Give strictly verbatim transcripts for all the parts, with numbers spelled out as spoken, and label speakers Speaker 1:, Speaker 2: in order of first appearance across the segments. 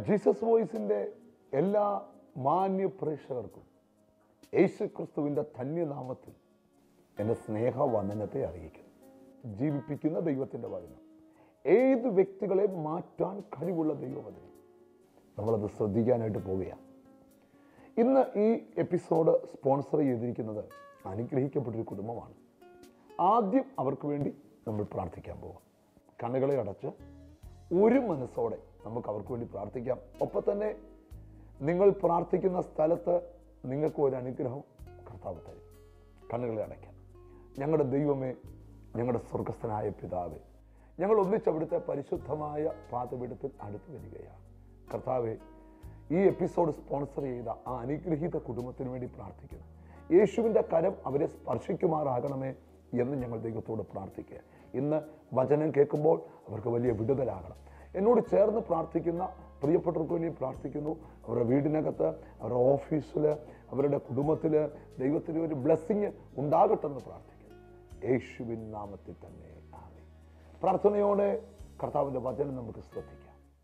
Speaker 1: Jesus വോയിസിൻ്റെ എല്ലാ മാന്യ പ്രേക്ഷകർക്കും യേശു ക്രിസ്തുവിൻ്റെ ധന്യനാമത്തിൽ എൻ്റെ സ്നേഹവന്ദനത്തെ അറിയിക്കുന്നു. ജീവിപ്പിക്കുന്ന ദൈവത്തിൻ്റെ വചനം ഏത് വ്യക്തികളെ മാറ്റാൻ കഴിവുള്ള ദൈവവചനം. നമ്മളത് ശ്രദ്ധിക്കാനായിട്ട് പോവുകയാണ്. ഇന്ന് ഈ എപ്പിസോഡ് സ്പോൺസർ ചെയ്തിരിക്കുന്നത് അനുഗ്രഹിക്കപ്പെട്ടൊരു കുടുംബമാണ്. ആദ്യം അവർക്ക് വേണ്ടി നമ്മൾ പ്രാർത്ഥിക്കാൻ പോകാം. കണ്ണുകളെ അടച്ച് ഒരു മനസ്സോടെ നമുക്ക് അവർക്ക് വേണ്ടി പ്രാർത്ഥിക്കാം. ഒപ്പം തന്നെ നിങ്ങൾ പ്രാർത്ഥിക്കുന്ന സ്ഥലത്ത് നിങ്ങൾക്ക് ഒരു അനുഗ്രഹം കർത്താവ് തരും. കണ്ണുകളെ അടയ്ക്കാം. ഞങ്ങളുടെ ദൈവമേ, ഞങ്ങളുടെ സ്വർഗസ്ഥനായ പിതാവേ, ഞങ്ങൾ ഒന്നിച്ച് അവിടുത്തെ പരിശുദ്ധമായ പാദപീഠത്തിൽ അടുത്ത് വരികയാണ്. കർത്താവേ, ഈ എപ്പിസോഡ് സ്പോൺസർ ചെയ്ത ആ അനുഗ്രഹീത കുടുംബത്തിന് വേണ്ടി പ്രാർത്ഥിക്കുന്നു. യേശുവിൻ്റെ കരം അവരെ സ്പർശിക്കുമാറാകണമേ എന്ന് ഞങ്ങൾ ദൈവത്തോട് പ്രാർത്ഥിക്കുക. ഇന്ന് വചനം കേൾക്കുമ്പോൾ അവർക്ക് വലിയ വിടുതലാകണം. എന്നോട് ചേർന്ന് പ്രാർത്ഥിക്കുന്ന പ്രിയപ്പെട്ടവർക്ക് വേണ്ടി പ്രാർത്ഥിക്കുന്നു. അവരുടെ വീടിനകത്ത്, അവരുടെ ഓഫീസിൽ, അവരുടെ കുടുംബത്തിൽ ദൈവത്തിന് ഒരു ബ്ലെസ്സിങ് ഉണ്ടാകട്ടെന്ന് പ്രാർത്ഥിക്കുന്നു. യേശുവിൻ നാമത്തിൽ തന്നെ ആമേൻ. പ്രാർത്ഥനയോടെ കർത്താവിൻ്റെ വചനം നമുക്ക് ശ്രദ്ധിക്കാം.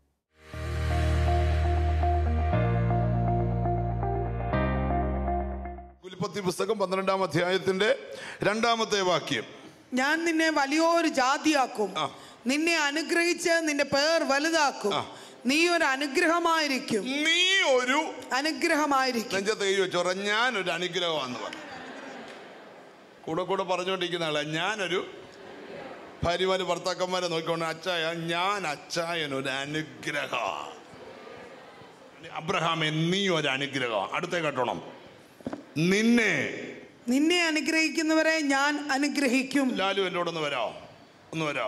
Speaker 2: ഉൽപ്പത്തി പുസ്തകം പന്ത്രണ്ടാം അധ്യായത്തിന്റെ രണ്ടാമത്തെ വാക്യം.
Speaker 3: ഞാൻ നിന്നെ വലിയൊരു ജാതിയാക്കും, നിന്നെ അനുഗ്രഹിച്ച് നിന്റെ പേർ വലുതാക്കും, നീ ഒരു അനുഗ്രഹമായിരിക്കും.
Speaker 2: നീ ഒരു
Speaker 3: അനുഗ്രഹമായിരിക്കും.
Speaker 2: നെഞ്ചത്ത് കൈ വെച്ചോറ, ഞാനൊരു അനുഗ്രഹമാണെന്ന് പറഞ്ഞു. കൂടെ കൂടെ പറഞ്ഞുകൊണ്ടിരിക്കുന്ന ആളെ ഞാനൊരു ഭാര്യമാര് ഭർത്താക്കന്മാരെ നോക്കിക്കൊണ്ട് അച്ചായ ഞാൻ അച്ചായനൊരു അനുഗ്രഹ. അബ്രഹാമേ, നീ ഒരു അനുഗ്രഹം. അടുത്തേ കേട്ടോണം. നിന്നെ
Speaker 3: നിന്നെ അനുഗ്രഹിക്കുന്നവരെ ഞാൻ അനുഗ്രഹിക്കും.
Speaker 2: ലാലു എന്നോടൊന്ന് വരാോ ഒന്ന് വരാോ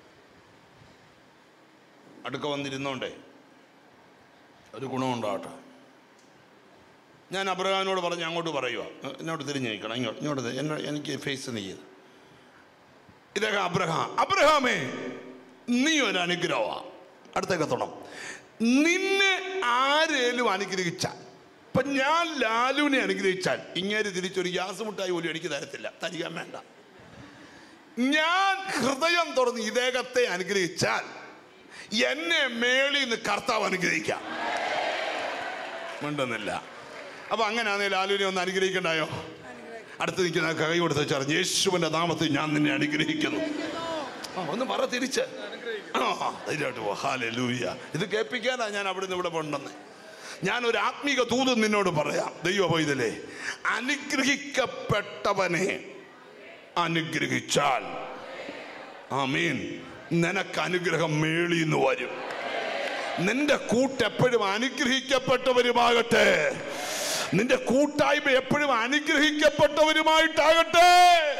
Speaker 2: അടുക്ക വന്നിരുന്നോണ്ടേ ഒരു ഗുണമുണ്ടാകട്ടെ. ഞാൻ അബ്രഹാമിനോട് പറഞ്ഞ് അങ്ങോട്ട് പറയുക, എന്നോട് തിരിഞ്ഞു നിൽക്കണം, ഇങ്ങോട്ട് ഇങ്ങോട്ട് എന്നെ എനിക്ക് ഫേസ് നീയത്. ഇതൊക്കെ അബ്രഹാം. അബ്രഹാമേ, നീ ഒരു അനുഗ്രഹമാണ്. അടുത്തേക്കെത്തണം. നിന്നെ ആരേലും അനുഗ്രഹിച്ചാൽ, ഇപ്പം ഞാൻ ലാലുവിനെ അനുഗ്രഹിച്ചാൽ ഇങ്ങനെ തിരിച്ചൊരു ഗ്യാസ് മുട്ടായി പോലും എനിക്ക് തരത്തില്ല, തരികാൻ വേണ്ട. ഞാൻ ഹൃദയം തുറന്ന് ഇദ്ദേഹത്തെ അനുഗ്രഹിച്ചാൽ എന്നെ മേളിൽ നിന്ന് കർത്താവ് അനുഗ്രഹിക്കാം. മിണ്ടുന്നില്ല. അപ്പൊ അങ്ങനെയാണെങ്കിൽ ലാലുവിനെ ഒന്ന് അനുഗ്രഹിക്കണ്ടായോ? അടുത്ത് നിൽക്കുന്ന കൈ കൊടുത്ത് വെച്ചാൽ യേശുവിന്റെ നാമത്തിൽ ഞാൻ നിന്നെ അനുഗ്രഹിക്കുന്നു. ഒന്ന് പറ തിരിച്ച്. ഹല്ലേലൂയ. ഇത് കേൾപ്പിക്കാനാ ഞാൻ അവിടെ നിന്ന് ഇവിടെ പോണ്ടെന്ന്. ഞാനൊരു ആത്മീക ദൂത് നിന്നോട് പറയാം. ദൈവ പൈതലേ, അനുഗ്രഹിക്കപ്പെട്ടവനെ അനുഗ്രഹിച്ചാൽ ആമീൻ, നിനക്ക് അനുഗ്രഹം മേളിന്ന് വരും. നിന്റെ കൂട്ടെപ്പോഴും അനുഗ്രഹിക്കപ്പെട്ടവരുമാകട്ടെ. നിന്റെ കൂട്ടായ്മ എപ്പോഴും അനുഗ്രഹിക്കപ്പെട്ടവരുമായിട്ടാകട്ടെ.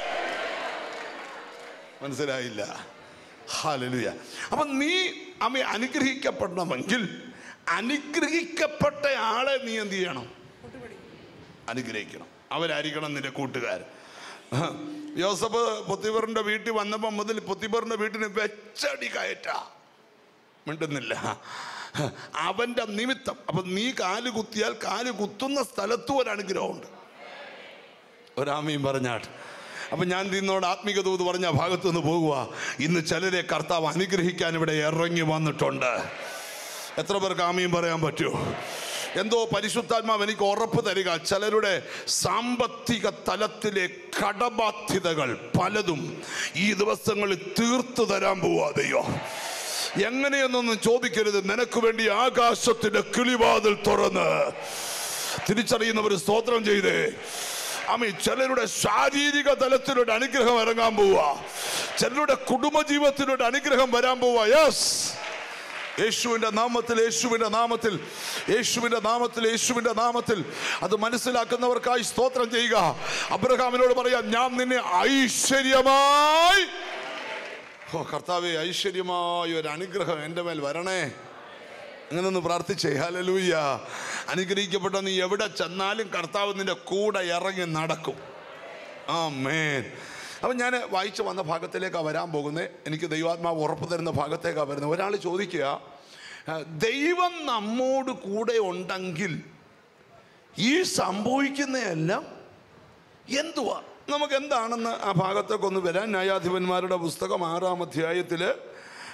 Speaker 2: മനസ്സിലായില്ല? ഹല്ലേലൂയ. അപ്പൊ നീ അമ്മ അനുഗ്രഹിക്കപ്പെടണമെങ്കിൽ അനുഗ്രഹിക്കപ്പെട്ട ആളെ നീ എന്ത് ചെയ്യണം? അനുഗ്രഹിക്കണം. അവരായിരിക്കണം നിന്റെ കൂട്ടുകാർ. യോസഫ് പൊത്തിഫറിന്റെ വീട്ടിൽ വന്നപ്പോൾ മുതൽ പൊത്തിഫറിന്റെ വീട്ടിന് വെച്ചടി കയറ്റ. മിണ്ടുന്നില്ല. അവന്റെ നിമിത്തം. അപ്പൊ നീ കാല് കുത്തിയാൽ കാല് കുത്തുന്ന സ്ഥലത്തും ഒരു അനുഗ്രഹമുണ്ട്. ഒരാമയും പറഞ്ഞാട്ട്. അപ്പൊ ഞാൻ നിന്നോട് ആത്മീക ദൂത് പറഞ്ഞ ഭാഗത്തു നിന്ന് പോകുക. ഇന്ന് ചിലരെ കർത്താവ് അനുഗ്രഹിക്കാൻ ഇവിടെ ഇറങ്ങി വന്നിട്ടുണ്ട്. എത്ര പേർക്ക് ആമയും പറയാൻ പറ്റുമോ? എന്തോ പരിശുദ്ധാത്മാവ് എനിക്ക് ഉറപ്പ് തരിക. ചിലരുടെ സാമ്പത്തിക തലത്തിലെ കടബാധ്യതകൾ പലതും ഈ ദിവസങ്ങളിൽ തീർത്തു തരാൻ പോവാതെയോ. എങ്ങനെയെന്നൊന്നും ചോദിക്കരുത്. നിനക്ക് വേണ്ടി ആകാശത്തിന്റെ കിളിവാതിൽ തുറന്ന് തിരിച്ചറിയുന്നവർ സ്തോത്രം ചെയ്തേ. ആമീൻ. ചിലരുടെ ശാരീരിക തലത്തിലൊരു അനുഗ്രഹം ഇറങ്ങാൻ പോവാ. ചിലരുടെ കുടുംബജീവിതത്തിലൊരു അനുഗ്രഹം വരാൻ പോവാ. യെസ്, യേശുവിന്റെ നാമത്തിൽ, യേശുവിന്റെ നാമത്തിൽ, യേശുവിന്റെ നാമത്തിൽ, യേശുവിന്റെ നാമത്തിൽ. അത് മനസ്സിലാക്കുന്നവർക്കായി സ്തോത്രം ചെയ്യുക. അബ്രഹാമിനോട് പറയാം, ഞാൻ നിന്നെ ഐശ്വര്യമായി. ഓ കർത്താവേ, ഐശ്വര്യമായ ഒരു അനുഗ്രഹം എൻ്റെ മേൽ വരണേ. അങ്ങനൊന്ന് പ്രാർത്ഥിച്ചേ. ഹല്ലേലൂയ. അനുഗ്രഹിക്കപ്പെട്ട നീ എവിടെ ചെന്നാലും കർത്താവ് നിന്റെ കൂടെ ഇറങ്ങി നടക്കും. ആമേൻ. അപ്പം ഞാൻ വായിച്ചു വന്ന ഭാഗത്തിലേക്കാണ് വരാൻ പോകുന്നത്. എനിക്ക് ദൈവാത്മാവ് ഉറപ്പ് തരുന്ന ഭാഗത്തേക്കാണ് വരുന്നത്. ഒരാൾ ചോദിക്കുക, ദൈവം നമ്മോട് കൂടെ ഉണ്ടെങ്കിൽ ഈ സംഭവിക്കുന്നതെല്ലാം എന്തുവാ? നമുക്ക് എന്താണെന്ന് ആ ഭാഗത്തേക്ക് ഒന്ന് വരാൻ. ന്യായാധിപന്മാരുടെ പുസ്തകം ആറാം അധ്യായത്തിൽ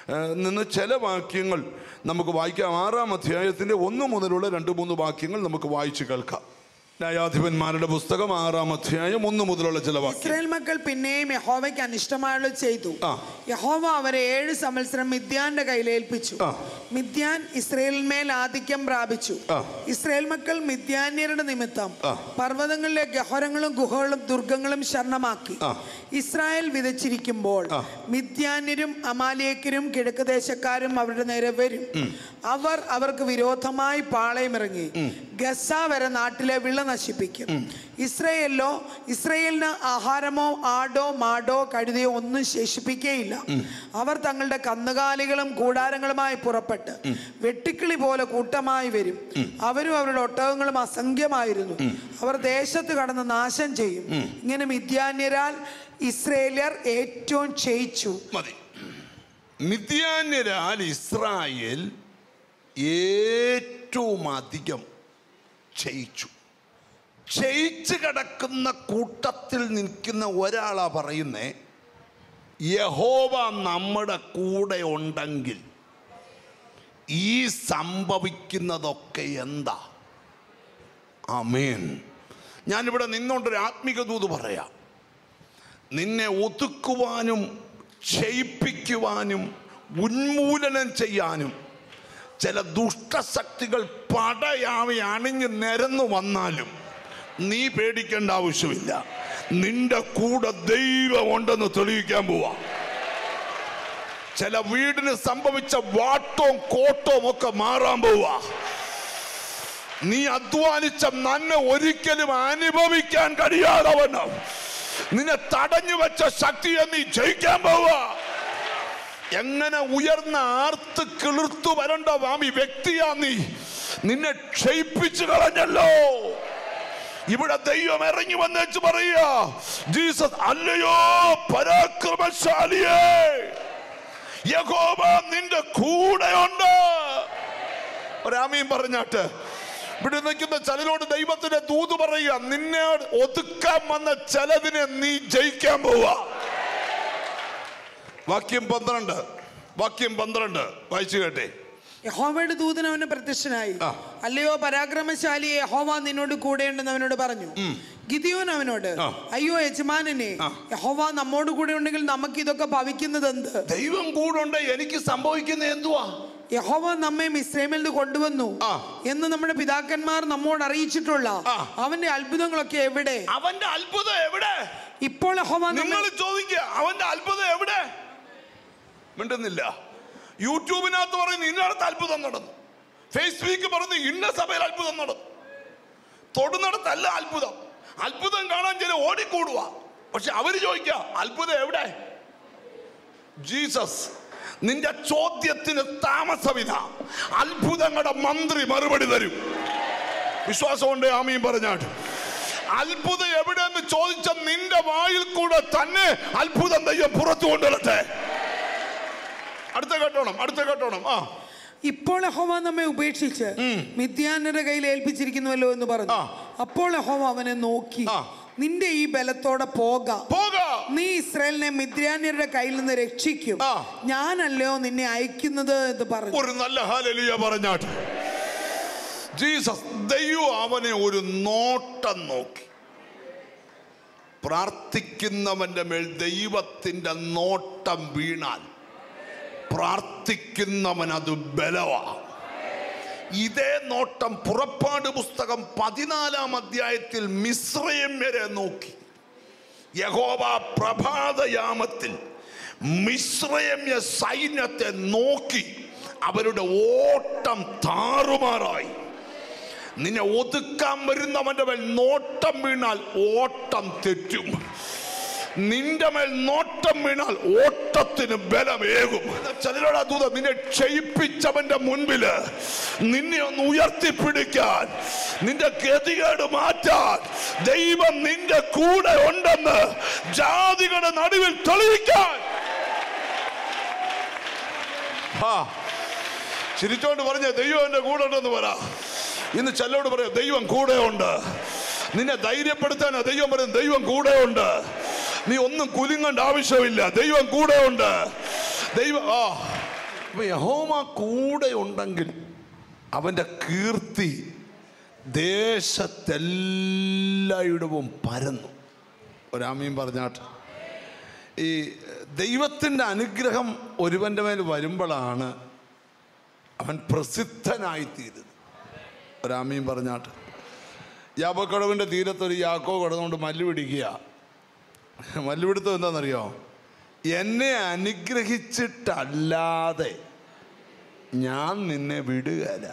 Speaker 2: നിന്ന് ചില വാക്യങ്ങൾ നമുക്ക് വായിക്കാം. ആറാം അധ്യായത്തിൻ്റെ ഒന്ന് മുതലുള്ള രണ്ട് മൂന്ന് വാക്യങ്ങൾ നമുക്ക് വായിച്ചു കേൾക്കാം. ന്യായാധിപന്മാരുടെ പുസ്തകം ആറാം അധ്യായം ഒന്ന് മുതലുള്ള ചില വാക്യം.
Speaker 3: ഇസ്രായേൽ മക്കൾ പിന്നെയും യഹോവയ്ക്ക് അനിഷ്ടമായുള്ളത് ചെയ്തു. യഹോവ അവരെ ഏഴ് സംവത്സരം മിദ്യാന്റെ കയ്യിൽ ഏൽപ്പിച്ചു. മിദ്യാൻ ഇസ്രായേലിന്മേൽ ആധിക്യം പ്രാപിച്ചു. ഇസ്രായേൽ മക്കൾ മിദ്യാന്യരുടെ നിമിത്തം പർവ്വതങ്ങളിലെ ഗഹ്വരങ്ങളും ഗുഹകളും ദുർഗങ്ങളും ശരണമാക്കി. ഇസ്രായേൽ വിതച്ചിരിക്കുമ്പോൾ മിദ്യാന്യരും അമാലേക്കരും കിഴക്ക് ദേശക്കാരും അവരുടെ നേരെ വരും. അവർ അവർക്ക് വിരോധമായി പാളയമിറങ്ങി ഗസ വരെ നാട്ടിലെ വിള നശിപ്പിക്കും. ഇസ്രായേലിലോ ഇസ്രായേലിന് ആഹാരമോ ആടോ മാടോ കഴുതയോ ഒന്നും ശേഷിപ്പിക്കുകയില്ല. അവർ തങ്ങളുടെ കന്നുകാലികളും കൂടാരങ്ങളുമായി പുറപ്പെട്ട് വെട്ടിക്കിളി പോലെ കൂട്ടമായി വരും. അവരും അവരുടെ ഒട്ടകങ്ങളും അസംഖ്യമായിരുന്നു. അവർ ദേശത്ത് കടന്ന് നാശം ചെയ്യും. ഇങ്ങനെ മിദ്യാന്യരാൽ ഇസ്രായേല്യർ ഏറ്റവും ക്ഷയിച്ചു.
Speaker 2: മതി. മിദ്യാന്യരാൽ ഇസ്രായേൽ ഏറ്റവും അധികം ക്ഷയിച്ചു. ക്ഷയിച്ച് കിടക്കുന്ന കൂട്ടത്തിൽ നിൽക്കുന്ന ഒരാളാ പറയുന്നേ, യഹോവ നമ്മുടെ കൂടെ ഉണ്ടെങ്കിൽ ഈ സംഭവിക്കുന്നതൊക്കെ എന്താ? ആമേൻ. ഞാനിവിടെ നിന്നോണ്ടൊരു ആത്മീക ദൂത് പറയാം. നിന്നെ ഒതുക്കുവാനും ക്ഷയിപ്പിക്കുവാനും ഉന്മൂലനം ചെയ്യാനും ചില ദുഷ്ടശക്തികൾ പടയാവി അണിഞ്ഞ് നിരന്നു വന്നാലും നീ പേടിക്കേണ്ട ആവശ്യമില്ല. നിന്റെ കൂടെ ദൈവം ഉണ്ടെന്ന് തെളിയിക്കാൻ പോവാ. ചില വീടിന് സംഭവിച്ച വാട്ടവും കോട്ടവും ഒക്കെ മാറാൻ പോവാ. നീ അധ്വാനിച്ച നന്മ ഒരിക്കലും അനുഭവിക്കാൻ കഴിയാതവണ്ണം നിന്നെ തടഞ്ഞു വെച്ച ശക്തിയെ നീ ജയിക്കാൻ പോവാ. എങ്ങനെ ഉയർന്ന ആർത്ത് കിളിർത്തു വരണ്ട വാമി വ്യക്തിയാ നീ. നിന്നെ ക്ഷയിപ്പിച്ചു കളഞ്ഞല്ലോ. ഇവിടെ ദൈവം ഇറങ്ങി വന്നേച്ച് പറയാ, ജീസസ് അല്ലയോ പരാക്രമശാലിയേ, യഹോവ നിന്റെ കൂടെയുണ്ട്. ഒരാമീൻ പറഞ്ഞാട്ട് ഇവിടെ നിൽക്കുന്ന ചിലരോട് ദൈവത്തിന്റെ ദൂത് പറയുക, നിന്നെ ഒതുക്കാൻ വന്ന ചിലതിനെ നീ ജയിക്കാൻ പോവാ. വാക്യം പന്ത്രണ്ട് വാക്യം പന്ത്രണ്ട് വായിച്ചു കേട്ടെ.
Speaker 3: യഹോവയുടെ ദൂതൻ അവന് പ്രത്യക്ഷനായി. അല്ലയോ പരാക്രമശാലിയെ, യഹോവ നിന്നോട് കൂടെയുണ്ടെന്ന് അവനോട് പറഞ്ഞു. ഗിദിയോൻ അവനോട്, അയ്യോ യജമാനനെ, യഹോവ നമ്മോട് കൂടെ ഉണ്ടെങ്കിൽ നമുക്ക് ഇതൊക്കെ ഭവിക്കുന്നത് എന്ത്?
Speaker 2: ദൈവം കൂടെ ഉണ്ട്, എനിക്ക് സംഭവിക്കുന്നത് എന്തുവാ?
Speaker 3: യഹോവ നമ്മെ മിസ്രൈമിൽ നിന്ന് കൊണ്ടുവന്നു എന്ന് നമ്മുടെ പിതാക്കന്മാർ നമ്മോട് അറിയിച്ചിട്ടുള്ള അവന്റെ അത്ഭുതങ്ങളൊക്കെ എവിടെ?
Speaker 2: അവന്റെ അത്ഭുതം എവിടെ?
Speaker 3: ഇപ്പോൾ യഹോവ
Speaker 2: നിങ്ങൾ ചോദിക്കുക, അവന്റെ അത്ഭുതം എവിടെ? മിണ്ടുന്നില്ല. യൂട്യൂബിനകത്ത് പറയുന്നു ഇന്നടത്ത് അത്ഭുതം നടന്നു, ഫേസ്ബുക്ക് പറയുന്നു ഇന്ന സഭയിൽ അത്ഭുതം നടന്നു. തൊടുന്നിടത്തല്ല അത്ഭുതം. അത്ഭുതം കാണാൻ ചില ഓടിക്കൂടുക. പക്ഷെ അവര് ചോദിക്കുക അത്ഭുതം എവിടെ? ജീസസ് നിന്റെ ചോദ്യത്തിന് താമസമില്ല. അത്ഭുതങ്ങളുടെ മന്ത്രി മറുപടി തരും. വിശ്വാസമുണ്ട് ആമീൻ പറഞ്ഞാട്ട്. അത്ഭുതം എവിടെയെന്ന് ചോദിച്ച നിന്റെ വായിൽ കൂടെ തന്നെ അത്ഭുതം ദൈവം പുറത്തു കൊണ്ടുവരട്ടെ. അടുത്ത കേട്ടോണം അടുത്ത കേട്ടോണം ആ
Speaker 3: ഇപ്പോൾ യഹോവ നമ്മെ ഉപേക്ഷിച്ച് മിദ്യാന്യരുടെ കയ്യിൽ ഏൽപ്പിച്ചിരിക്കുന്നുവല്ലോ എന്ന് പറഞ്ഞു. അപ്പോൾ യഹോവ അവനെ നോക്കി, നിന്റെ ഈ ബലത്തോടെ പോകാം, നീ ഇസ്രായേലിനെ മിദ്യാന്യരുടെ കയ്യിൽ നിന്ന് രക്ഷിക്കും, ഞാനല്ലയോ നിന്നെ അയക്കുന്നത് എന്ന് പറഞ്ഞു.
Speaker 2: ഒരു നല്ല ഹല്ലേലൂയ പറഞ്ഞാട്ട്. ജീസസ് ദൈവം അവനെ ഒരു നോട്ടം നോക്കി. പ്രാർത്ഥിക്കുന്നവന്റെ മേൽ ദൈവത്തിന്റെ നോട്ടം വീണാൽ പ്രാർത്ഥിക്കുന്നവൻ അത് ബലവാ. ഇതേ നോട്ടം പുറപ്പാട് പുസ്തകം പതിനാലാം അധ്യായത്തിൽ മിസ്രയമ്യരെ നോക്കി. യഹോവ പ്രഭാതയാമത്തിൽ മിസ്രയമ്യ സൈന്യത്തെ നോക്കി അവരുടെ ഓട്ടം താറുമാറായി. നിന്നെ ഒതുക്കാൻ വരുന്നവന്റെ മേൽ നോട്ടം വീണാൽ ഓട്ടം തെറ്റും. നിന്റെ മേൽ നോട്ടം വീണാൽ ഓട്ടത്തിന് ബലമേകും. ചിലരോട് ദൂതം നിന്നെ ക്ഷയിപ്പിച്ചവന്റെ മുൻപില് നിന്നെ ഒന്ന് ഉയർത്തിപ്പിടിക്കാൻ, നിന്റെ ഗതികേട് മാറ്റാൻ ദൈവം നിന്റെ കൂടെ ഉണ്ടെന്ന് ജാതികളുടെ നടുവിൽ തെളിയിക്കാൻ. ചിരിച്ചോണ്ട് പറഞ്ഞ ദൈവം എന്റെ കൂടെ ഉണ്ടെന്ന് പറ. ഇന്ന് ചിലരോട് പറയാം ദൈവം കൂടെ ഉണ്ട്. നിന്നെ ധൈര്യപ്പെടുത്താനാ ദൈവം പറയുന്നത് ദൈവം കൂടെ ഉണ്ട്. നീ ഒന്നും കുലുങ്ങേണ്ട ആവശ്യമില്ല, ദൈവം കൂടെ ഉണ്ട്. ദൈവം ആ അപ്പൊ യഹോവ കൂടെ ഉണ്ടെങ്കിൽ അവൻ്റെ കീർത്തി ദേശത്തെല്ലായിടവും പരന്നു. ഒരാമീൻ പറഞ്ഞാട്ട്. ഈ ദൈവത്തിൻ്റെ അനുഗ്രഹം ഒരുവൻ്റെ മേൽ വരുമ്പോഴാണ് അവൻ പ്രസിദ്ധനായിത്തീരുന്നത്. ഒരാമീൻ പറഞ്ഞാട്ട്. യാബോക്കടവിൻ്റെ തീരത്തൊരു യാക്കോ കടന്നുകൊണ്ട് മല്ല് പിടിക്കുക. മല്ല് പിടുത്തം എന്താണെന്നറിയോ? എന്നെ അനുഗ്രഹിച്ചിട്ടല്ലാതെ ഞാൻ നിന്നെ വിടുകയില്ല.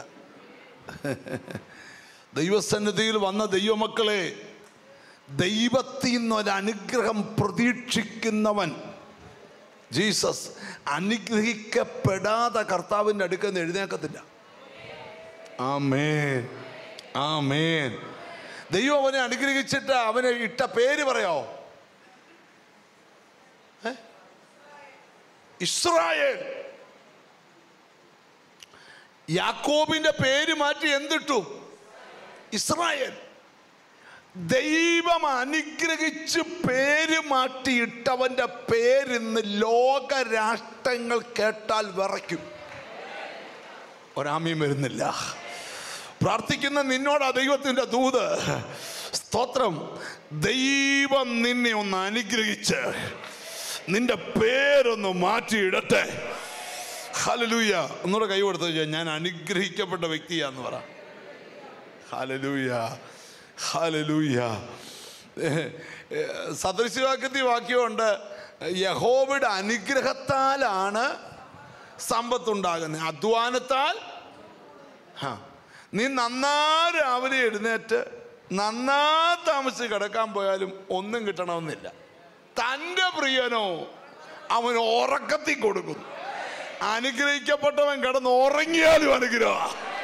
Speaker 2: ദൈവസന്നിധിയിൽ വന്ന ദൈവമക്കളെ, ദൈവത്തിൽ നിന്നൊരനുഗ്രഹം പ്രതീക്ഷിക്കുന്നവൻ, ജീസസ്, അനുഗ്രഹിക്കപ്പെടാതെ കർത്താവിൻ്റെ അടുക്കൽ നിന്ന് എഴുന്നേക്കത്തില്ല. ആമേൻ, ആമേൻ. ദൈവം അവനെ അനുഗ്രഹിച്ചിട്ട് അവനെ ഇട്ട പേര് പറയോ? ഇസ്രായേൽ. യാക്കോബിന്റെ പേര് മാറ്റി എന്തിട്ടു? ഇസ്രായേൽ. ദൈവം അനുഗ്രഹിച്ച് പേര് മാറ്റിയിട്ടവന്റെ പേരിന്ന് ലോകരാഷ്ട്രങ്ങൾ കേട്ടാൽ വിറയ്ക്കും. ഒരാമയും വരുന്നില്ല. പ്രാർത്ഥിക്കുന്ന നിന്നോടാ ദൈവത്തിൻ്റെ ദൂത്. സ്തോത്രം. ദൈവം നിന്നെ ഒന്ന് അനുഗ്രഹിച്ച് നിന്റെ പേരൊന്ന് മാറ്റിയിടട്ടെ. ഹല്ലേലൂയ. ഒന്നുകൂടെ കൈ കൊടുത്തു ചോദിച്ചാൽ ഞാൻ അനുഗ്രഹിക്കപ്പെട്ട വ്യക്തിയാന്ന് പറ. Hallelujah, hallelujah. സദൃശവാക്യത്തിൽ വാക്യമുണ്ട്, യഹോവയുടെ അനുഗ്രഹത്താലാണ് സമ്പത്തുണ്ടാകുന്നത്, അധ്വാനത്താൽ. ആ നീ നന്നാ രാവിലെ എഴുന്നേറ്റ് നന്നാ താമസിച്ച് കിടക്കാൻ പോയാലും ഒന്നും കിട്ടണമെന്നില്ല. തൻ്റെ പ്രിയനോ അവൻ ഉറക്കത്തിൽ കൊടുക്കുന്നു. അനുഗ്രഹിക്കപ്പെട്ടവൻ കിടന്ന് ഉറങ്ങിയാലും അനുഗ്രഹ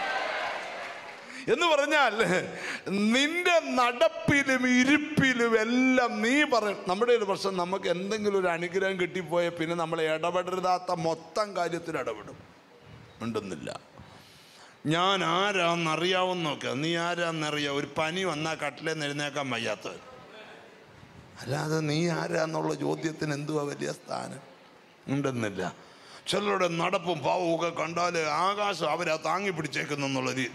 Speaker 2: എന്ന് പറഞ്ഞാൽ നിന്റെ നടപ്പിലും ഇരിപ്പിലും എല്ലാം നീ പറയും. നമ്മുടെ ഒരു പ്രശ്നം, നമുക്ക് എന്തെങ്കിലും ഒരു അനുഗ്രഹം കിട്ടിപ്പോയാൽ പിന്നെ നമ്മൾ ഇടപെടരുതാത്ത മൊത്തം കാര്യത്തിൽ ഇടപെടും. ഉണ്ടെന്നില്ല. ഞാൻ ആരാന്നറിയാവുന്ന നോക്കുക. നീ ആരാന്നറിയാം? ഒരു പനി വന്നാൽ കട്ടിലേന്ന് എഴുന്നേക്കാൻ വയ്യാത്തവൻ. അല്ലാതെ നീ ആരാന്നുള്ള ചോദ്യത്തിന് എന്തുവാ വലിയ സ്ഥാനം? ഉണ്ടെന്നില്ല. ചിലരുടെ നടപ്പും പാവവും ഒക്കെ കണ്ടാൽ ആകാശം അവരാ താങ്ങി പിടിച്ചേക്കുന്നുള്ള രീതി.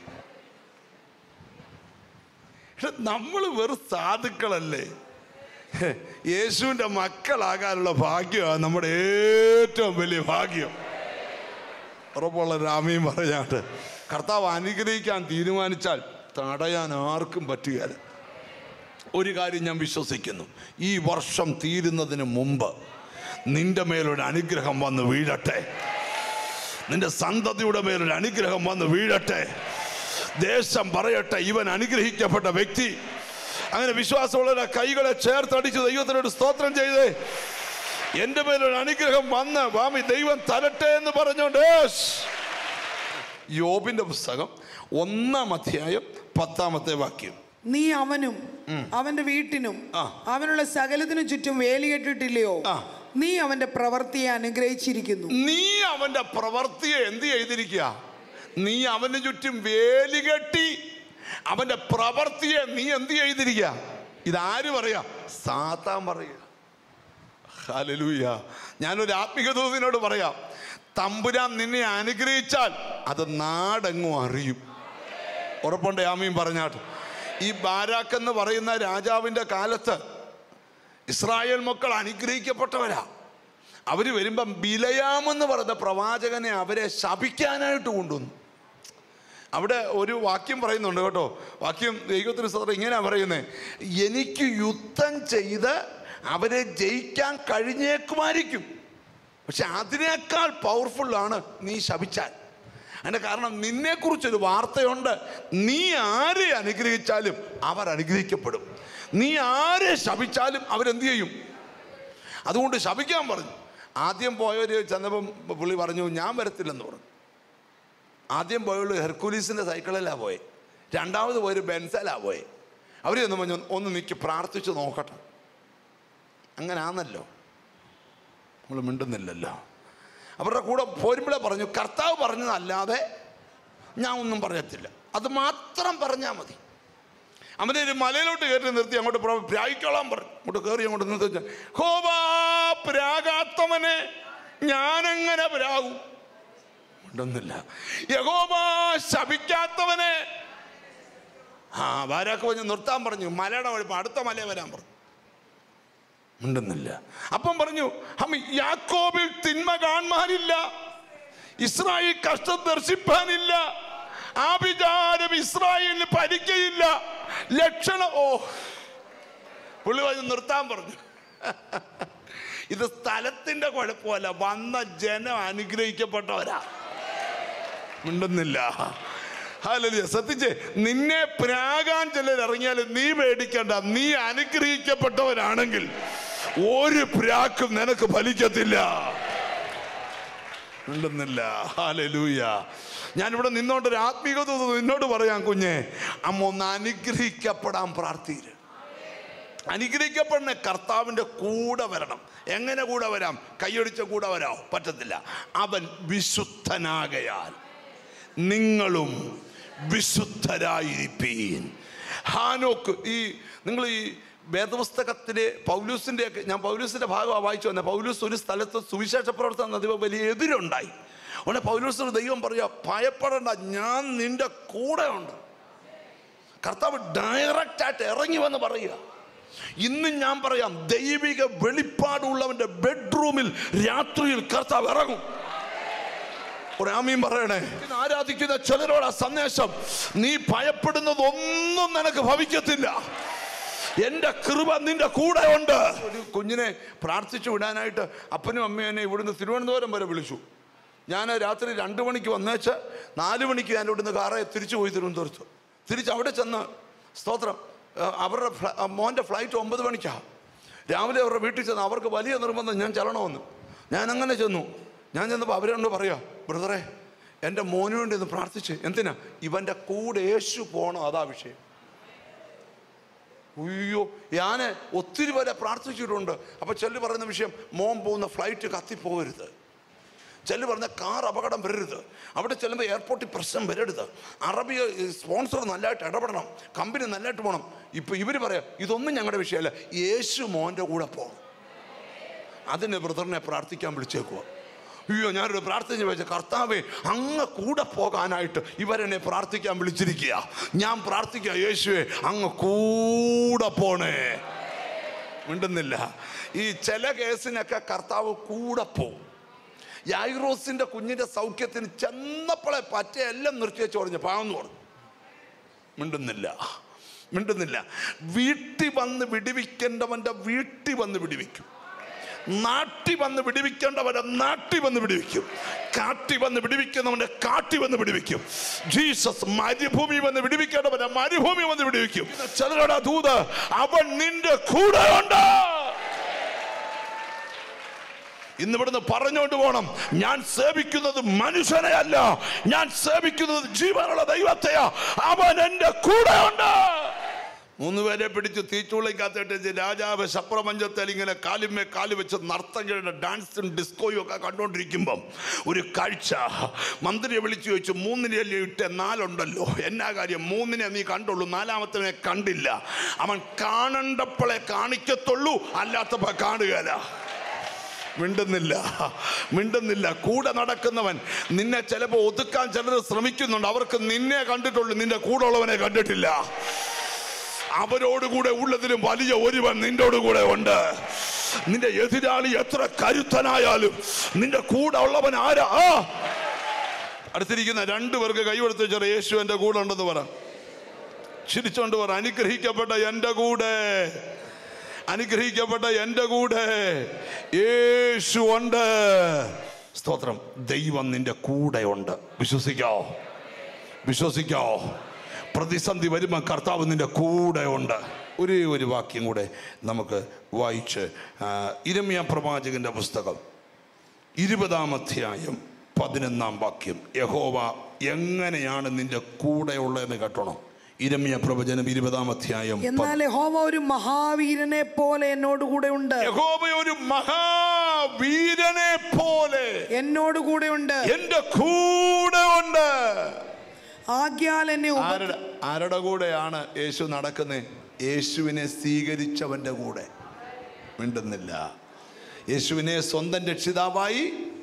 Speaker 2: നമ്മൾ വെറും സാധുക്കളല്ലേ? യേശുവിൻ്റെ മക്കളാകാനുള്ള ഭാഗ്യമാണ് നമ്മുടെ ഏറ്റവും വലിയ ഭാഗ്യം. ഉറപ്പുള്ള രാമയും പറയാട്ട്. കർത്താവ് അനുഗ്രഹിക്കാൻ തീരുമാനിച്ചാൽ തടയാൻ ആർക്കും പറ്റുകയില്ല. ഒരു കാര്യം ഞാൻ വിശ്വസിക്കുന്നു, ഈ വർഷം തീരുന്നതിന് മുമ്പ് നിന്റെ മേലൊരു അനുഗ്രഹം വന്ന് വീഴട്ടെ. നിന്റെ സന്തതിയുടെ മേലൊരു അനുഗ്രഹം വന്ന് വീഴട്ടെ. ദേശം പറയട്ടെ, ഇവൻ അനുഗ്രഹിക്കപ്പെട്ട വ്യക്തി. അങ്ങനെ വിശ്വാസമുള്ള കൈകളെ ചേർത്തടിച്ച് ദൈവത്തിനോട് സ്തോത്രം ചെയ്തേ. എൻ്റെ മേലൊരു അനുഗ്രഹം വന്ന് വാമി ദൈവം തരട്ടെ എന്ന് പറഞ്ഞോണ്ട്. യോബിന്റെ പുസ്തകം ഒന്നാം അധ്യായം പത്താമത്തെ വാക്യം.
Speaker 3: നീ അവനും അവന്റെ വീട്ടിനും അവനുള്ള സകലത്തിനും ചുറ്റും വേലികെട്ടിട്ടില്ലയോ? നീ അവന്റെ പ്രവൃത്തിയെ അനുഗ്രഹിച്ചിരിക്കുന്നു.
Speaker 2: നീ അവന്റെ പ്രവൃത്തിയെ എന്ത് ചെയ്തിരിക്കുക? നീ അവന് ചുറ്റും വേലികെട്ടി അവന്റെ പ്രവൃത്തിയെ നീ എന്ത് ചെയ്തിരിക്കുക? ഇതാര് പറയാ? സാത്താൻ പറയുക. ഹല്ലേലൂയ. ഞാനൊരു ആത്മീക ദൂതനോട് പറയാം, തമ്പുരാൻ നിന്നെ അനുഗ്രഹിച്ചാൽ അത് നാടെങ്ങും അറിയും. ഉറപ്പുണ്ട്? ആമീൻ പറഞ്ഞാട്ട്. ഈ ബാരാക്ക് എന്ന് പറയുന്ന രാജാവിൻ്റെ കാലത്ത് ഇസ്രായേൽ മക്കൾ അനുഗ്രഹിക്കപ്പെട്ടവരാ. അവർ വരുമ്പം ബിലയാമെന്ന് പറയുന്ന പ്രവാചകനെ അവരെ ശപിക്കാനായിട്ട് കൊണ്ടുവന്നു. അവിടെ ഒരു വാക്യം പറയുന്നുണ്ട് കേട്ടോ. വാക്യം ദൈവത്തിന് സ്തോത്രം ഇങ്ങനെയാ പറയുന്നത്, എനിക്ക് യുദ്ധം ചെയ്ത് അവരെ ജയിക്കാൻ കഴിഞ്ഞേക്കുമായിരിക്കും, പക്ഷെ അതിനേക്കാൾ പവർഫുള്ളാണ് നീ ശപിച്ചാൽ. അതിൻ്റെ കാരണം നിന്നെക്കുറിച്ചൊരു വാർത്തയുണ്ട്. നീ ആരെ അനുഗ്രഹിച്ചാലും അവർ അനുഗ്രഹിക്കപ്പെടും, നീ ആരെ ശപിച്ചാലും അവരെന്ത് ചെയ്യും? അതുകൊണ്ട് ശപിക്കാൻ പറഞ്ഞു. ആദ്യം പോയവർ ചെന്നപ്പം പുള്ളി പറഞ്ഞു ഞാൻ വരത്തില്ലെന്ന് പറഞ്ഞു. ആദ്യം പോയുള്ളൂ ഹെർക്കുലീസിൻ്റെ സൈക്കിളിലാണ് പോയെ. രണ്ടാമത് പോയൊരു ബെൻസലാണ് പോയെ. അവർ ചെന്ന് പറഞ്ഞു ഒന്ന് നിൽക്കി പ്രാർത്ഥിച്ച് നോക്കട്ടെ. അങ്ങനെ ആണല്ലോ, നമ്മൾ മിണ്ടുന്നില്ലല്ലോ. അവരുടെ കൂടെ പോരുമ്പോഴേ പറഞ്ഞു കർത്താവ് പറഞ്ഞതല്ലാതെ ഞാൻ ഒന്നും പറയത്തില്ല, അത് മാത്രം പറഞ്ഞാൽ മതി. അവനെ ഒരു മലയിലോട്ട് കയറി നിർത്തി അങ്ങോട്ട് പ്രായിക്കോളാൻ പറഞ്ഞു. അങ്ങോട്ട് കയറി അങ്ങോട്ട് നിർത്തി, ഹോവാ പ്രാകാത്തവനെ ഞാനെങ്ങനെ പ്രാകും? ഇതൊന്നുമില്ല. യഹോവ ശപിക്കാത്തവനെ ആ വാരാക്ക് പറഞ്ഞ് നിർത്താൻ പറഞ്ഞു. മലയുടെ വഴിപ്പം അടുത്ത മല വരാൻ പറഞ്ഞു. മിണ്ടുന്നില്ല. അപ്പം പറഞ്ഞു, അമ്മ യാക്കോബിൽ തിന്മ കാണാനില്ല, ഇസ്രായേൽ കഷ്ടം ദർശിപ്പാനില്ല, ആഭിചാരം ഇസ്രായേലിന് പരിക്കയില്ല, ലക്ഷണം. ഓ പുള്ളി പറഞ്ഞ് നിർത്താൻ പറഞ്ഞു. ഇത് സ്ഥലത്തിന്റെ കുഴപ്പമല്ല, വന്ന ജനം അനുഗ്രഹിക്കപ്പെട്ടവരാ. മിണ്ടുന്നില്ല. ഹല്ലേലൂയ. ശ്രദ്ധിച്ചേ, നിന്നെ പ്രാകാൻ ചിലർ ഇറങ്ങിയാൽ നീ പേടിക്കണ്ട. നീ അനുഗ്രഹിക്കപ്പെട്ടവരാണെങ്കിൽ ഒരു പ്രാക്കും നിനക്ക് ഫലിക്കത്തില്ല. മിണ്ടുന്നില്ല. ഹല്ലേലൂയ. ഞാനിവിടെ നിന്നോണ്ട് ഒരു ആത്മീയത നിന്നോട് പറയാം, കുഞ്ഞെ, അമ്മ ഒന്ന് അനുഗ്രഹിക്കപ്പെടാൻ പ്രാർത്ഥിക്കുക. അനുഗ്രഹിക്കപ്പെടുന്ന കർത്താവിൻ്റെ കൂടെ വരണം. എങ്ങനെ കൂടെ വരാം? കൈയടിച്ച കൂടെ വരാം? പറ്റത്തില്ല. അവൻ വിശുദ്ധനാകയാൽ നിങ്ങളും വിശുദ്ധരായിരിപ്പീൻ. ഹാനോക്ക്, ഈ നിങ്ങൾ ഈ വേദപുസ്തകത്തിലെ പൗലൂസിൻ്റെ ഒക്കെ, ഞാൻ പൗലൂസിൻ്റെ ഭാഗമാണ് വായിച്ചു വന്നത്. പൗലൂസ് ഒരു സ്ഥലത്ത് സുവിശേഷ പ്രവർത്തനം നടത്തിയപ്പോൾ വലിയ എതിരുണ്ടായി. ഉടനെ പൗലൂസിന് ദൈവം പറയുക, ഭയപ്പെടേണ്ട, ഞാൻ നിന്റെ കൂടെ ഉണ്ട്. കർത്താവ് ഡയറക്റ്റായിട്ട് ഇറങ്ങി വന്ന് പറയുക. ഇന്നും ഞാൻ പറയാം, ദൈവിക വെളിപ്പാടുള്ളവന്റെ ബെഡ്റൂമിൽ രാത്രിയിൽ കർത്താവ് ഇറങ്ങും. ആമീൻ പറയണേ. ആരാധിക്കുന്ന ചിലരോട് ആ സന്ദേശം, നീ ഭയപ്പെടുന്നതൊന്നും നിനക്ക് ഭവിക്കത്തില്ല, എന്റെ കൃപ നിന്റെ കൂടെ ഉണ്ട്. ഒരു കുഞ്ഞിനെ പ്രാർത്ഥിച്ചു വിടാനായിട്ട് അപ്പനും അമ്മയും എന്നെ ഇവിടുന്ന് തിരുവനന്തപുരം വരെ വിളിച്ചു. ഞാൻ രാത്രി രണ്ടു മണിക്ക് വന്നേച്ച് നാല് മണിക്ക് ഞാൻ ഇവിടുന്ന് കാറെ തിരിച്ചു പോയി തിരുവനന്തപുരത്ത്. തിരിച്ച് അവിടെ ചെന്ന്, സ്തോത്രം, അവരുടെ മോൻ്റെ ഫ്ലൈറ്റ് ഒമ്പത് മണിക്കാണ്. രാവിലെ അവരുടെ വീട്ടിൽ ചെന്ന് അവർക്ക് വലിയ നിർബന്ധം ഞാൻ ചെല്ലണമെന്ന്. ഞാൻ അങ്ങനെ ചെന്നു. ഞാൻ ചെന്നപ്പോൾ അവരോട് പറയാ, ബ്രദറെ, എൻ്റെ മോനു വേണ്ടി ഒന്ന് പ്രാർത്ഥിച്ച്. എന്തിനാ? ഇവൻ്റെ കൂടെ യേശു പോകണം, അതാ വിഷയം. അയ്യോ, ഞാൻ ഒത്തിരി പേരെ പ്രാർത്ഥിച്ചിട്ടുണ്ട്. അപ്പോൾ ചെല്ലു പറയുന്ന വിഷയം, മോൻ പോകുന്ന ഫ്ലൈറ്റ് കത്തിപ്പോകരുത്. ചെല്ലു പറഞ്ഞ കാർ അപകടം വരരുത്. അവിടെ ചെല്ലുമ്പോൾ എയർപോർട്ടിൽ പ്രശ്നം വരരുത്. അറബി സ്പോൺസർ നല്ലതായിട്ട് ഇടപെടണം. കമ്പനി നല്ലതായിട്ട് പോകണം. ഇപ്പം ഇവർ പറയാം, ഇതൊന്നും ഞങ്ങളുടെ വിഷയമല്ല, യേശു മോൻ്റെ കൂടെ പോകും. അതിന് ബ്രദറിനെ പ്രാർത്ഥിക്കാൻ വിളിച്ചേക്കുക. അയ്യോ, ഞാനൊരു പ്രാർത്ഥന വെച്ച, കർത്താവേ, അങ്ങ് കൂടെ പോകാനായിട്ട് ഇവരെന്നെ പ്രാർത്ഥിക്കാൻ വിളിച്ചിരിക്കുക. ഞാൻ പ്രാർത്ഥിക്കുക, യേശുവേ, അങ്ങ് കൂടെ പോണേ. മിണ്ടുന്നില്ല. ഈ ചില കേസിനൊക്കെ കർത്താവ് കൂടെ പോകും. യായിറോസിന്റെ കുഞ്ഞിന്റെ സൗഖ്യത്തിന് ചെന്നപ്പോളെ പറ്റ എല്ലാം നിർത്തി വെച്ച് പറഞ്ഞു, പാവെന്ന് പറഞ്ഞു. മിണ്ടുന്നില്ല. മിണ്ടുന്നില്ല. വീട്ടിൽ വന്ന് വിടിവിക്കേണ്ടവന്റെ വീട്ടിൽ വന്ന് വിടിവിക്കും. നാട്ടി വന്ന് വിടിവിക്കേണ്ടവരെ നാട്ടി വന്ന് വിടിവിക്കും. കാട്ടി വന്ന് വിടിവിക്കുന്നവന്റെ കാട്ടി വന്ന് വിടിവിക്കും. ജീസസ് മരുഭൂമി വന്ന് വിടിവിക്കേണ്ടവരെ മരുഭൂമി വന്ന് വിടിവിക്കും. ചിലരുടെ ദൂത്, അവൻ നിന്റെ കൂടെ ഉണ്ട്. ഇന്ന് ഇവിടുന്ന് പറഞ്ഞുകൊണ്ട് പോകണം, ഞാൻ സേവിക്കുന്നത് മനുഷ്യനെ അല്ല, ഞാൻ സേവിക്കുന്നത് ജീവനുള്ള ദൈവത്തെയാ. അവൻ എന്റെ കൂടെ ഉണ്ട്. മൂന്ന് പേരെ പിടിച്ച് തീച്ചുള്ളിക്കകത്തിട്ട് രാജാവ് ശപ്രപഞ്ചത്തിൽ ഇങ്ങനെ കാലിന്മേ കാല് വെച്ച് നർത്തകരുടെ ഡാൻസും ഡിസ്കോയും ഒക്കെ കണ്ടുകൊണ്ടിരിക്കുമ്പം ഒരു കാഴ്ച. മന്ത്രിയെ വിളിച്ചു ചോദിച്ചു, മൂന്നിനെ ഇട്ട് നാലുണ്ടല്ലോ, എന്നാ കാര്യം? മൂന്നിനെ നീ കണ്ടുള്ളൂ, നാലാമത്തെ കണ്ടില്ല. അവൻ കാണണ്ടപ്പോളെ കാണിക്കത്തുള്ളൂ, അല്ലാത്തപ്പോ കാണുകയില്ല. മിണ്ടുന്നില്ല. മിണ്ടുന്നില്ല. കൂടെ നടക്കുന്നവൻ നിന്നെ ചിലപ്പോൾ ഒതുക്കാൻ ചിലർ ശ്രമിക്കുന്നുണ്ട്. അവർക്ക് നിന്നെ കണ്ടിട്ടുള്ളൂ, നിന്റെ കൂടെ ഉള്ളവനെ കണ്ടിട്ടില്ല. അവരോടുകൂടെ ഉള്ളതിലും വലിയ ഒരുവൻ നിന്നോടുകൂടെ ഉണ്ട്. നിന്റെ എതിരാളി എത്ര കരുത്തനായാലും നിന്റെ കൂടെ ഉള്ളവൻ ആരാ? അടുത്തിരിക്കുന്ന രണ്ടു പേർക്ക് കൈകൊടുത്ത് വെച്ചാൽ യേശു എന്റെ കൂടെ ഉണ്ടെന്ന് പറ. ചിരിച്ചോണ്ട് പറ, അനുഗ്രഹിക്കപ്പെട്ട എന്റെ കൂടെ, അനുഗ്രഹിക്കപ്പെട്ട എന്റെ കൂടെ യേശു ഉണ്ട്. സ്തോത്രം. ദൈവം നിന്റെ കൂടെ ഉണ്ട്. വിശ്വസിക്കോ? വിശ്വസിക്കോ? പ്രതിസന്ധി വരുമ്പോൾ കർത്താവ് നിന്റെ കൂടെ ഉണ്ട്. ഒരേ ഒരു വാക്യം കൂടെ നമുക്ക് വായിച്ച്, ഇരമ്യാ പ്രവാചകന്റെ പുസ്തകം ഇരുപതാം അധ്യായം പതിനൊന്നാം വാക്യം. യഹോവ എങ്ങനെയാണ് നിന്റെ കൂടെ ഉള്ളതെന്ന് കേട്ടോണം. ഇരമ്യാ പ്രവചനം ഇരുപതാം അധ്യായം.
Speaker 3: എന്നാൽ യഹോവ ഒരു മഹാവീരനെ പോലെ എന്നോട് കൂടെ ഉണ്ട്.
Speaker 2: യഹോവ ഒരു മഹാവീരനെ പോലെ എന്നോട് കൂടെ ഉണ്ട്, എന്റെ കൂടെ ഉണ്ട്.
Speaker 3: ആഗ്യാൽ എന്നെ
Speaker 2: ആരുടെ ആരുടെ കൂടെയാണ് യേശു നടക്കുന്നത്? യേശുവിനെ സ്വീകരിച്ചവന്റെ കൂടെ. മിണ്ടുന്നില്ല. യേശുവിനെ സ്വന്തം രക്ഷിതാവായി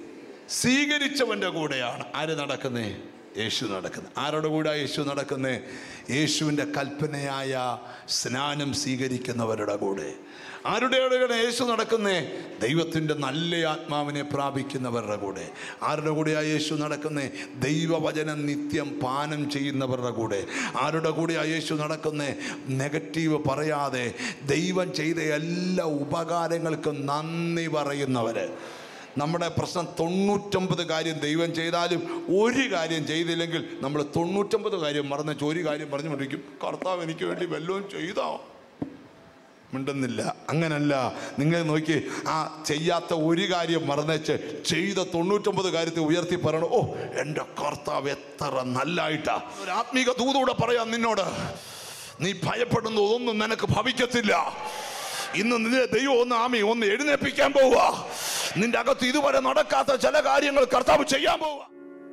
Speaker 2: സ്വീകരിച്ചവൻ്റെ കൂടെയാണ് ആര് നടക്കുന്നേ? യേശു നടക്കുന്നത്. ആരുടെ കൂടെ യേശു നടക്കുന്നേ? യേശുവിൻ്റെ കൽപ്പനയായ സ്നാനം സ്വീകരിക്കുന്നവരുടെ കൂടെ. ആരുടെ കൂടെ യേശു നടക്കുന്നേ? ദൈവത്തിൻ്റെ നല്ല ആത്മാവിനെ പ്രാപിക്കുന്നവരുടെ കൂടെ. ആരുടെ കൂടെയാണ് യേശു നടക്കുന്നേ? ദൈവവചനം നിത്യം പാനം ചെയ്യുന്നവരുടെ കൂടെ. ആരുടെ കൂടെയാണ് യേശു നടക്കുന്നേ? നെഗറ്റീവ് പറയാതെ ദൈവം ചെയ്ത എല്ലാ ഉപകാരങ്ങൾക്കും നന്ദി പറയുന്നവർ. നമ്മുടെ പ്രശ്നം തൊണ്ണൂറ്റൊമ്പത് കാര്യം ദൈവം ചെയ്താലും ഒരു കാര്യം ചെയ്തില്ലെങ്കിൽ നമ്മൾ തൊണ്ണൂറ്റൊമ്പത് കാര്യം മറന്നു ഒരു കാര്യം പറഞ്ഞുകൊണ്ടിരിക്കും. കർത്താവ് എനിക്ക് വേണ്ടി വല്ലതും ചെയ്തോ? മിണ്ടുന്നില്ല. അങ്ങനല്ല. നിങ്ങൾ നോക്കി, ആ ചെയ്യാത്ത ഒരു കാര്യം മറന്നേച്ച് ചെയ്ത തൊണ്ണൂറ്റൊമ്പത് കാര്യത്തെ ഉയർത്തി പറയണം, ഓ എൻ്റെ കർത്താവ് എത്ര നല്ലായിട്ടാ. ഒരു ആത്മീക ദൂതൂടെ പറയാം നിന്നോട്, നീ ഭയപ്പെടുന്നതൊന്നും നിനക്ക് ഭവിക്കത്തില്ല. ഇന്ന് നിന്റെ ദൈവം ഒന്ന് ആമി ഒന്ന് എഴുന്നേൽപ്പിക്കാൻ പോവുക. നിന്റെ അകത്ത് ഇതുവരെ നടക്കാത്ത ചില കാര്യങ്ങൾ കർത്താവ് ചെയ്യാൻ പോവുക.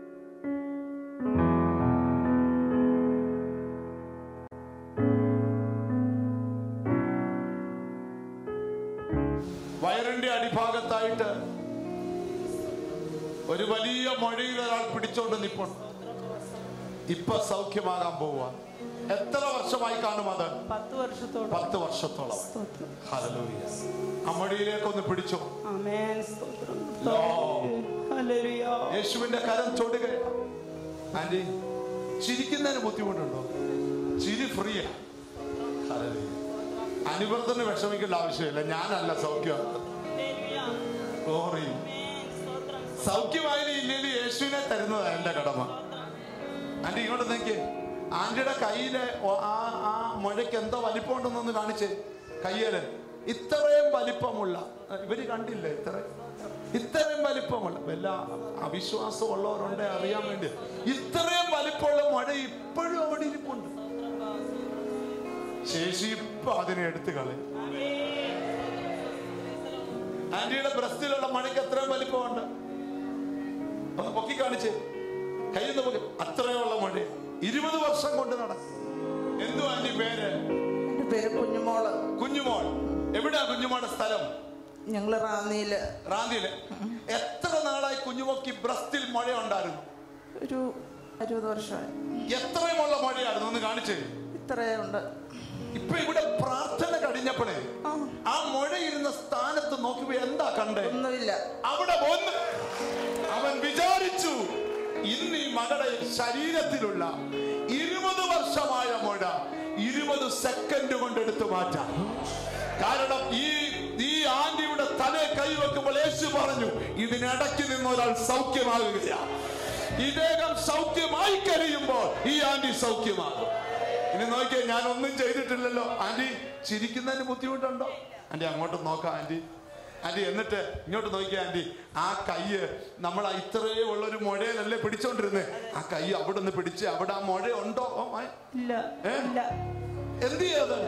Speaker 2: വയറിന്റെ അടിഭാഗത്തായിട്ട് ഒരു വലിയ മൊഴയിൽ ഒരാൾ പിടിച്ചോണ്ട് നിൽപ്പുണ്ട്. ഇപ്പൊ സൗഖ്യമാകാൻ പോവുക. എത്ര വർഷമായി കാണും അത്?
Speaker 4: പത്ത് വർഷത്തോളം.
Speaker 2: പത്ത് വർഷത്തോളം. ഹല്ലേലൂയ. അമ്മടിയിലേക്ക് ഒന്ന് പിടിച്ചോ.
Speaker 4: ആമേൻ. സ്തോത്രം. ഹല്ലേലൂയ.
Speaker 2: യേശുവിന്റെ കരം തൊടുക. ആന്റി, ചിരിക്കുന്നതിന് ബുദ്ധിമുട്ടുണ്ടോ? ചിരി ഫ്രീയാ. ഹല്ലേലൂയ. അനുവർത്തന വിഷമിക്കേണ്ട ആവശ്യമില്ല. ഞാനല്ല സൗഖ്യം. സൗഖ്യമായാലും ഇല്ലെങ്കിൽ യേശുവിനെ തരുന്നതാണ് എന്റെ കടമ. ആന്റി ഇങ്ങോട്ട് നോക്കിയേ. ആന്റിയുടെ കയ്യില് ആ ആ മുഴയ്ക്ക് എന്തോ വലിപ്പം ഉണ്ടെന്നൊന്ന് കാണിച്ചേ. കയ്യില് ഇത്രയും വലിപ്പമുള്ള, ഇവര് കണ്ടില്ലേ? ഇത്ര ഇത്രയും വലിപ്പമുള്ള, വല്ല അവിശ്വാസമുള്ളവരുണ്ടെ അറിയാൻ വേണ്ടി, ഇത്രയും വലിപ്പമുള്ള മുഴ ഇപ്പോഴും അവിടെ ഇരിപ്പുണ്ട്. ശേഷി ഇപ്പൊ അതിനെ എടുത്തു കളയും. ആന്റിയുടെ ബ്രസ്റ്റിലുള്ള മഴയ്ക്ക് അത്രയും വലിപ്പമുണ്ട്. ഒന്ന് പൊക്കി കാണിച്ചേ. കയ്യിൽ നിന്ന് പൊക്കി. അത്രയുള്ള മഴ ഇരുപത് വർഷം കൊണ്ട് നടക്കും. എന്തു ആന്റി പേര്?
Speaker 5: എന്റെ പേര് കുഞ്ഞുമോള്.
Speaker 2: കുഞ്ഞുമോൾ. എവിടെയാ കുഞ്ഞുമോളുടെ സ്ഥലം?
Speaker 5: ഞങ്ങള് റാന്നിയില്.
Speaker 2: റാന്നിയില്. എത്ര നാളായി കുഞ്ഞുമോക്ക് ബ്രസ്റ്റിൽ മഴ ഉണ്ടായിരുന്നു?
Speaker 5: ഒരു ഇരുപത് വർഷമായി.
Speaker 2: എത്രയുമുള്ള മഴയായിരുന്നു? ഒന്ന് കാണിച്ചേ.
Speaker 5: ഇത്രയുണ്ട്.
Speaker 2: ഇപ്പൊ ഇവിടെ പ്രാർത്ഥന കഴിഞ്ഞപ്പോഴേ ആ മഴ ഇരുന്ന സ്ഥാനത്ത് നോക്കുമ്പോ എന്താ കണ്ടേ?
Speaker 5: ഒന്നുമില്ല.
Speaker 2: അവിടെ ഒന്ന് അവൻ വിചാരിച്ചു, ഇന്ന് ഈ മകളുടെ ശരീരത്തിലുള്ള ഇരുപത് വർഷമായ മുഴ ഇരുപത് സെക്കൻഡ് കൊണ്ട് എടുത്തു മാറ്റാം. കാരണം ഈ ഈ ആന്റിയുടെ തലേ കൈവെക്കുമ്പോൾ യേശു പറഞ്ഞു, ഇതിനിടയ്ക്ക് നിന്ന് ഒരാൾ സൗഖ്യമാകുകയാണ്. ഇദ്ദേഹം സൗഖ്യമായി കഴിയുമ്പോൾ ഈ ആന്റി സൗഖ്യമാകും. ഇനി നോക്കിയേ, ഞാൻ ഒന്നും ചെയ്തിട്ടില്ലല്ലോ. ആന്റി ചിരിക്കുന്നതിന് ബുദ്ധിമുട്ടുണ്ടോ? ആന്റി അങ്ങോട്ട് നോക്കാം. ആന്റി ആന്റി എന്നിട്ട് ഇങ്ങോട്ട് നോക്കിയാ. ആന്റി ആ കയ്യ് നമ്മൾ ഇത്രയേ ഉള്ളൊരു മുഴയിലല്ലേ പിടിച്ചോണ്ടിരുന്നേ? ആ കൈ അവിടെ നിന്ന് പിടിച്ച് അവിടെ ആ മുഴ ഉണ്ടോ? എന്ത് ചെയ്യത്?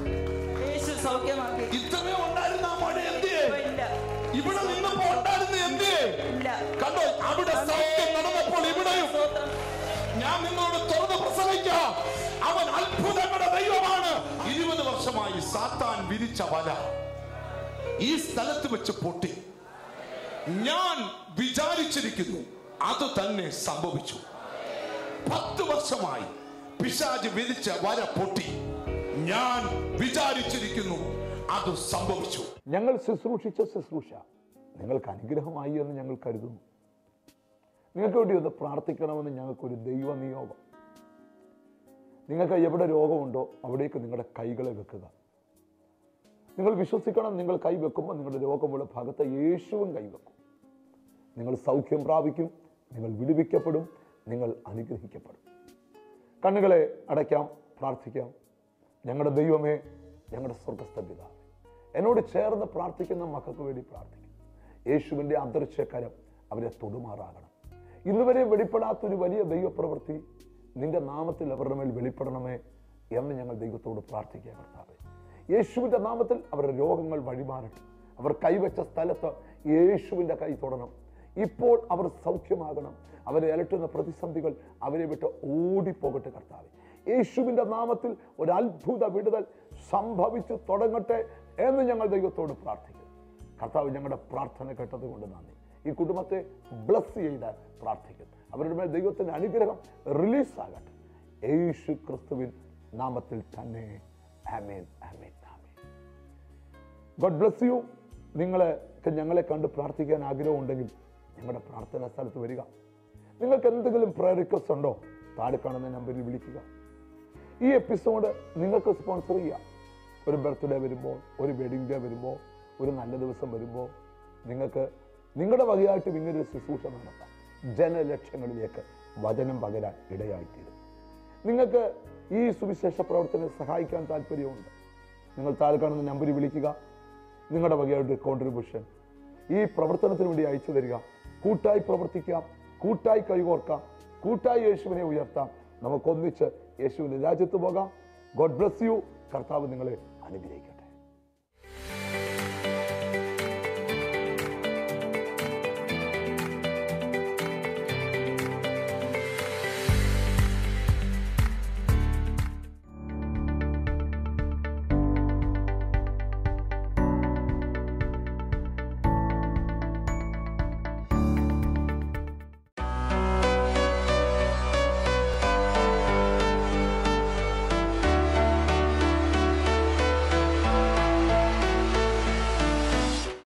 Speaker 2: ഇത്രയും ഉണ്ടായിരുന്ന ആ മുഴ എന്ത് ഇവിടെ നിന്നപ്പോ ഉണ്ടായിരുന്ന എന്ത് കണ്ടോ? അവിടെ സൗഖ്യം നടന്നപ്പോൾ ഇവിടെയും ഞാൻ നിങ്ങളോട് തുറന്ന് പ്രസംഗിക്കാം, അവൻ അത്ഭുതങ്ങളുടെ ദൈവമാണ്. ഇരുപത് വർഷമായി സാത്താൻ വിരിച്ച വല ഈ സ്ഥലത്ത് വെച്ച് പൊട്ടി. ഞാൻ വിചാരിച്ചിരിക്കുന്നു അത് തന്നെ സംഭവിച്ചു. പത്ത് വർഷമായി പിശാച് വിരിച്ച വല പൊട്ടി. ഞാൻ വിചാരിച്ചിരിക്കുന്നു അത് സംഭവിച്ചു.
Speaker 1: ഞങ്ങൾ ശുശ്രൂഷിച്ച ശുശ്രൂഷ നിങ്ങൾക്ക് അനുഗ്രഹമായി എന്ന് ഞങ്ങൾ കരുതുന്നു. നിങ്ങൾക്ക് വേണ്ടി ഒന്ന് പ്രാർത്ഥിക്കണമെന്ന് ഞങ്ങൾക്കൊരു ദൈവ നിയോഗം. നിങ്ങൾക്ക് എവിടെ രോഗമുണ്ടോ അവിടേക്ക് നിങ്ങളുടെ കൈകളെ വെക്കുക. നിങ്ങൾ വിശ്വസിക്കണം, നിങ്ങൾ കൈ വെക്കുമ്പോൾ നിങ്ങളുടെ രോഗമുള്ള ഭാഗത്ത് യേശുവും കൈവെക്കും. നിങ്ങൾ സൗഖ്യം പ്രാപിക്കും, നിങ്ങൾ വിടുവിക്കപ്പെടും, നിങ്ങൾ അനുഗ്രഹിക്കപ്പെടും. കണ്ണുകളെ അടയ്ക്കാം, പ്രാർത്ഥിക്കാം. ഞങ്ങളുടെ ദൈവമേ, ഞങ്ങളുടെ സ്വർഗ്ഗസ്ഥ പിതാവേ, എന്നോട് ചേർന്ന് പ്രാർത്ഥിക്കുന്ന മക്കൾക്ക് വേണ്ടി പ്രാർത്ഥിക്കും. യേശുവിൻ്റെ അദൃശ്യകരം അവരെ തൊടുമാറാകണം. ഇന്നുവരെ വെളിപ്പെടാത്തൊരു വലിയ ദൈവപ്രവൃത്തി നിന്റെ നാമത്തിൽ അവരുടെ മേൽ വെളിപ്പെടണമേ എന്ന് ഞങ്ങൾ ദൈവത്തോട് പ്രാർത്ഥിക്കുക. കർത്താവേ, യേശുവിൻ്റെ നാമത്തിൽ അവരുടെ രോഗങ്ങൾ വഴിമാറട്ടെ. അവർ കൈവച്ച സ്ഥലത്ത് യേശുവിൻ്റെ കൈ തൊടണം. ഇപ്പോൾ അവർ സൗഖ്യമാകണം. അവരെ അലട്ടുന്ന പ്രതിസന്ധികൾ അവരെ വിട്ട് ഓടിപ്പോകട്ടെ. കർത്താവേ, യേശുവിൻ്റെ നാമത്തിൽ ഒരു അത്ഭുത വിടുതൽ സംഭവിച്ചു തുടങ്ങട്ടെ എന്ന് ഞങ്ങൾ ദൈവത്തോട് പ്രാർത്ഥിക്കുന്നു. കർത്താവ്, ഞങ്ങളുടെ പ്രാർത്ഥന കേട്ടത് കൊണ്ട് നന്ദി. ഈ കുടുംബത്തെ ബ്ലസ് ചെയ്ത് പ്രാർത്ഥിക്കുന്നു. അവരുടെ മേൽ ദൈവത്തിൻ്റെ അനുഗ്രഹം റിലീസാകട്ടെ യേശു ക്രിസ്തുവിൻ നാമത്തിൽ തന്നെ. Amen, amen, amen. God bless you. നിങ്ങൾക്ക് ഞങ്ങളെ കണ്ട് പ്രാർത്ഥിക്കാൻ ആഗ്രഹമുണ്ടെങ്കിൽ ഞങ്ങളുടെ പ്രാർത്ഥനാ സ്ഥലത്ത് വരിക. നിങ്ങൾക്ക് എന്തെങ്കിലും പ്രയർ റിക്വസ്റ്റ് ഉണ്ടോ? താഴെ കാണുന്ന നമ്പറിൽ വിളിക്കുക. ഈ എപ്പിസോഡ് നിങ്ങൾക്ക് സ്പോൺസർ ചെയ്യാം. ഒരു ബർത്ത്ഡേ വരുമ്പോൾ, ഒരു വെഡിങ് ഡേ വരുമ്പോൾ, ഒരു നല്ല ദിവസം വരുമ്പോൾ നിങ്ങൾക്ക് നിങ്ങളുടെ വകയായിട്ടും ഇങ്ങനൊരു ശുശ്രൂഷ നടത്താം. ജനലക്ഷങ്ങളിലേക്ക് വചനം പകരാൻ ഇടയായിത്തീരും. നിങ്ങൾക്ക് ഈ സുവിശേഷ പ്രവർത്തനത്തെ സഹായിക്കാൻ താല്പര്യമുണ്ട്. നിങ്ങൾ താഴെ കാണുന്ന നമ്പറിൽ വിളിക്കുക. നിങ്ങളുടെ വകയായിട്ട് കോൺട്രിബ്യൂഷൻ ഈ പ്രവർത്തനത്തിന് വേണ്ടി അയച്ചു തരിക. കൂട്ടായി പ്രവർത്തിക്കാം, കൂട്ടായി കൈകോർക്കാം, കൂട്ടായി യേശുവിനെ ഉയർത്താം. നമുക്കൊന്നിച്ച് യേശുവിൻ്റെ രാജ്യത്ത് പോകാം. God bless you. കർത്താവ് നിങ്ങളെ അനുഗ്രഹിക്കാം.